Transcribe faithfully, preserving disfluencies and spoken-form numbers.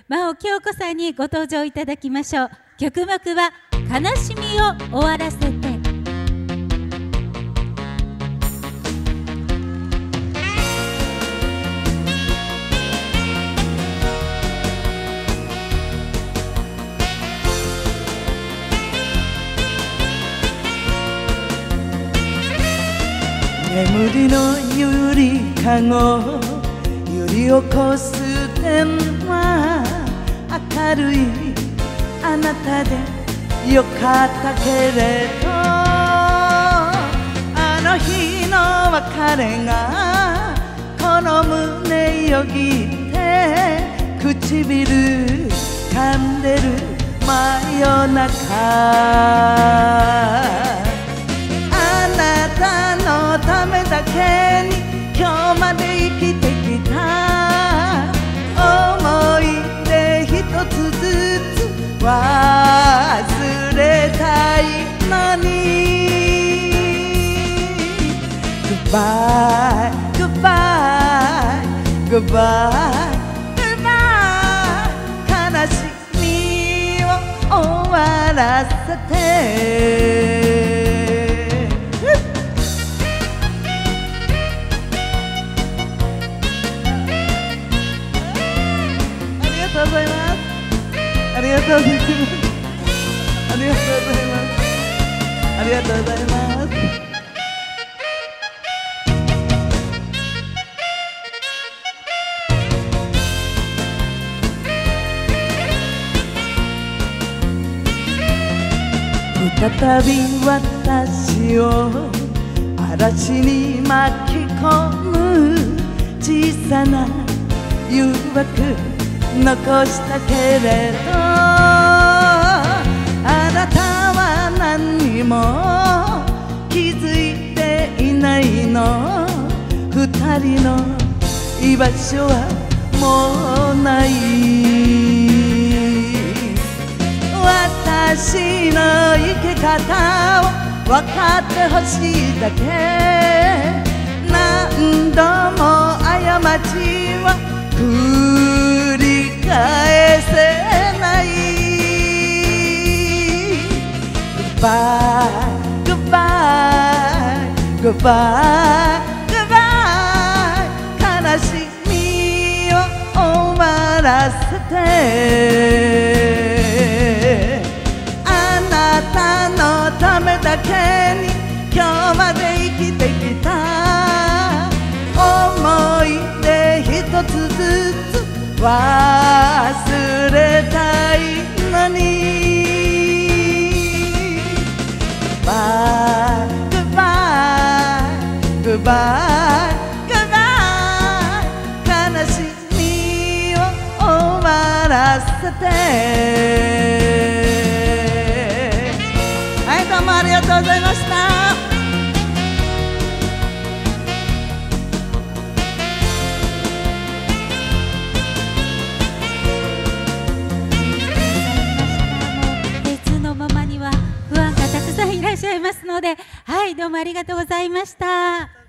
真央京子さんにご登場いただきましょう。曲目は悲しみを終わらせて。 眠りのゆりかご、揺り起こす電話、明るいあなたでよかったけれど、あの日の別れがこの胸よぎって唇噛んでる真夜中、あなたのためだけに今日まで生きてきた思い出一つずつ忘れたいのに Goodbye, goodbye, goodbye, goodbye 悲しみを終わらせてありがとうございます。ありがとうございます。ありがとうございます。ありがとうございます。再び私を嵐に巻き込む小さな誘惑残したけれど、あなたは何にも気づいていないの。二人の居場所はもうない。私の生き方を分かってほしいだけ。何度も過ちは繰り返せない。 Goodbye, goodbye, goodbye, goodbye 悲しみを終わらせて、あなたのためだけに今日まで生きてきた思い出一つずつ忘れたいのに Goodbye, goodbye, goodbye, goodbye 悲しみを終わらせて。はい、どうもありがとうございました。 いらっしゃいますので、はい、どうもありがとうございました。